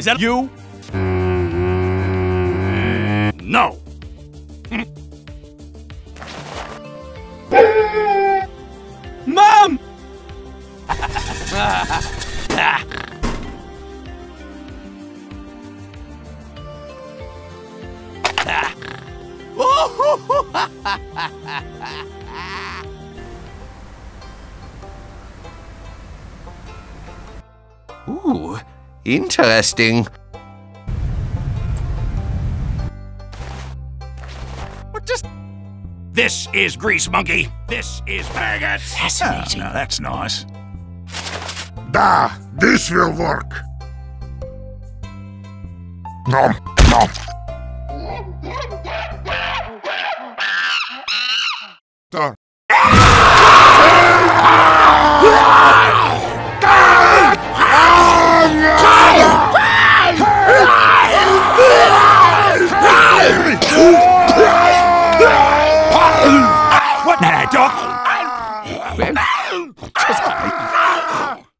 that you? No. Mom! Ooh, interesting. What just... This is grease, monkey. This is maggots. Fascinating. Now that's nice. Da, this will work. Nom, nom.